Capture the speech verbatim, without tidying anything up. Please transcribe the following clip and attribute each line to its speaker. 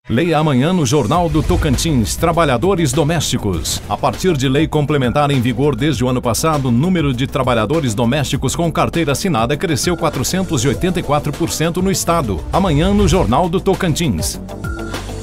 Speaker 1: Leia amanhã no Jornal do Tocantins, Trabalhadores Domésticos. A partir de lei complementar em vigor desde o ano passado, o número de trabalhadores domésticos com carteira assinada cresceu quatrocentos e oitenta e quatro por cento no estado. Amanhã no Jornal do Tocantins.